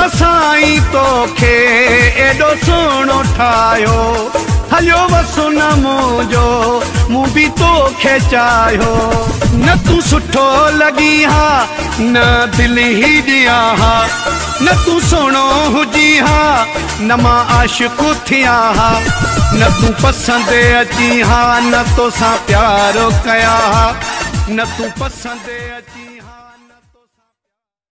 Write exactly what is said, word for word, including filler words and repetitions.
साईं तोखे एडो सोनो ठायो, हलियो वसु न मुझो मूं भी तोखे चायो। न तू सुठो लगी हा न दिल ही दिया हा, न तू सोनो हुजी हा न मां आशिक़ थिया हा, न तू पसंद अची हा न तो सा प्यारो कया हा, न तू पसंद अची।